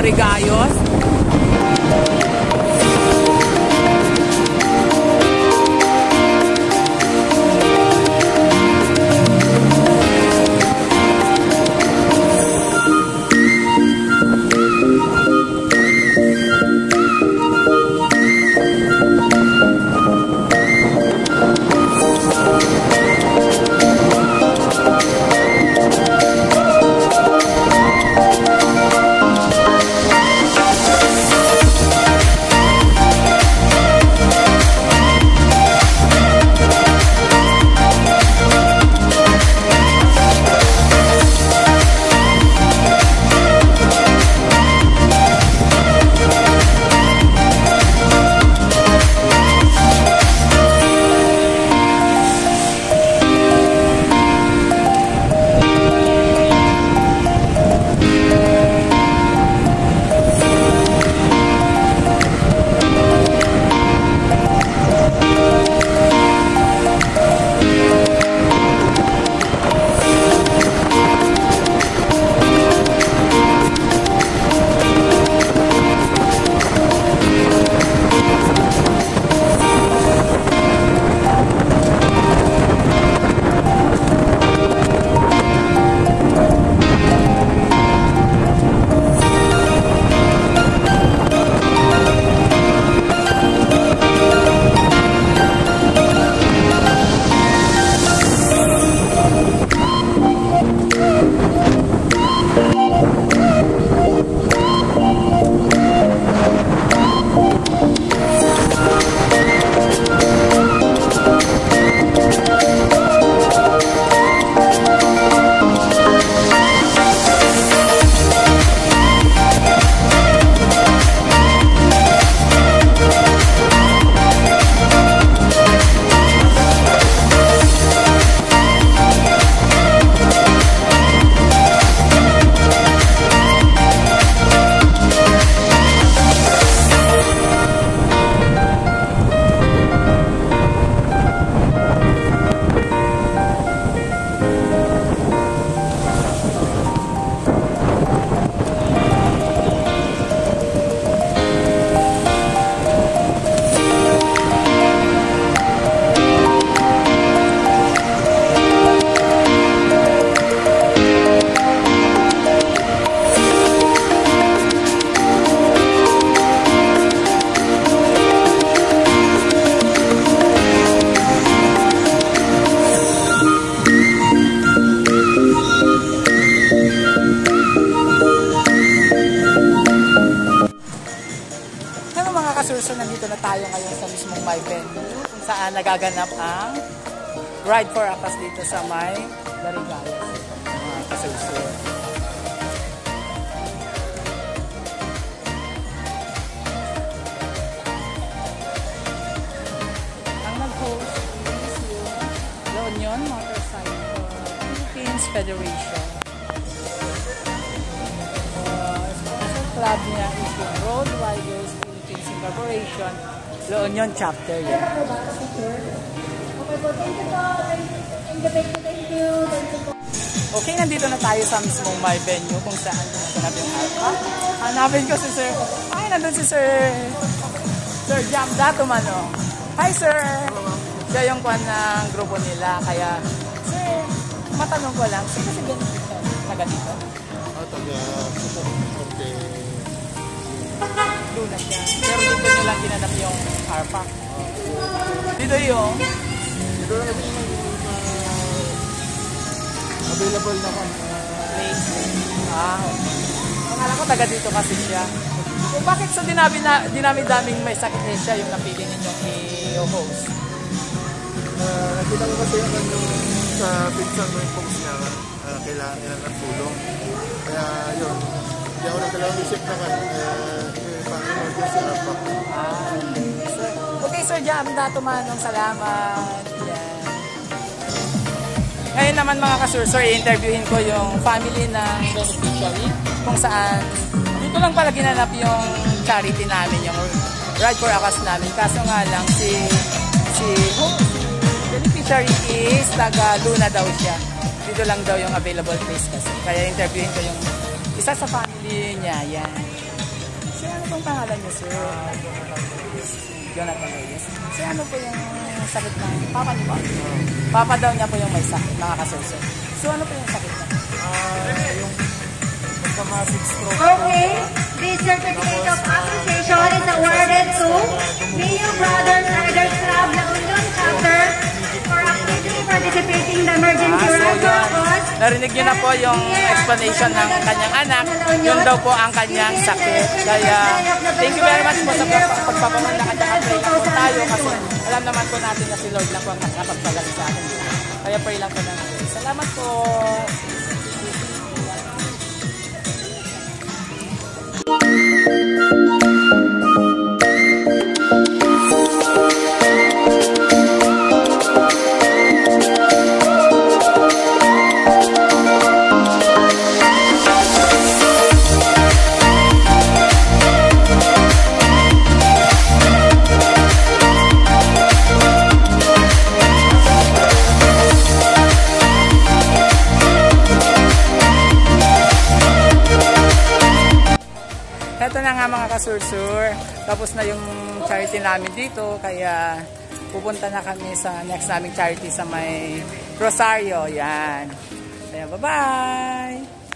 Darigayos. So nandito na tayo ngayon sa mismong my venue kung saan nagaganap ang Ride for Akas dito sa may Darigayos. Mga kasurso. Ang nag-host is yung Motorcycke Phippines Fedration. Sponsor club niya is yung Road Reyes Fedration, Union chapter yan. Okay, nandito na tayo sa mismong my venue kung saan naganap yung RFAC. Hanapin ko si Sir. Ay, nandun si Sir Jam Datumano. Hi Sir! Siya yung kwan ng grupo nila. Kaya, Sir, matanong ko lang, sino si beneficiary taga dito? Taga Norte. Luna siya. Pero dito nyo lang ginanap yung RFAC. Dito yung? Dito lang yung available naman. Place. Akala ko taga dito kasi siya. So, bakit sa dinami-daming may sakit siya yung napili ninyong i-host? Nakita ko kasi yung sa pinsan ko yung folks niya. Kailangan nila ng tulong. Kaya yun. Hindi ako nagkalawang isip naman. Pang-emergency RFAC. Okay Sir Jam Datumanong, salamat. Yan. Ngayon naman mga kasursor, i-interviewin ko yung family ng beneficiary kung saan dito lang pala ginanap yung charity namin, yung Ride for Akas namin. Kaso nga lang si beneficiary is taga Luna daw siya. Dito lang daw yung available place kasi. Kaya interviewin ko yung isa sa family niya. Yan. Sir, ano pong pangalan niyo, sir? Jonathan Reyes. Sir, ano po yung sakit ng papa niyo po? Papa daw niya po yung may sakit, mga kasurso. So, ano po yung sakit niya? Yung magkamassive stroke. Okay, this certificate of appreciation is awarded to Mayo Brothers Riders Club, Lagundon Chapter for actively participating in the emergency So response. narinig niyo na po yung explanation ng kanyang anak. Yun daw po ang kanyang sakit. Kaya, thank you very much po sa pagpapaman na kanyang pray lang po tayo kasi alam naman po natin na si Lord lang po ang nakapagpagaling sa atin. Kaya pray lang po natin. Salamat po. Ito na nga mga kasursur, tapos na yung charity namin dito, kaya pupunta na kami sa next naming charity sa may Rosario, yan. Kaya bye-bye!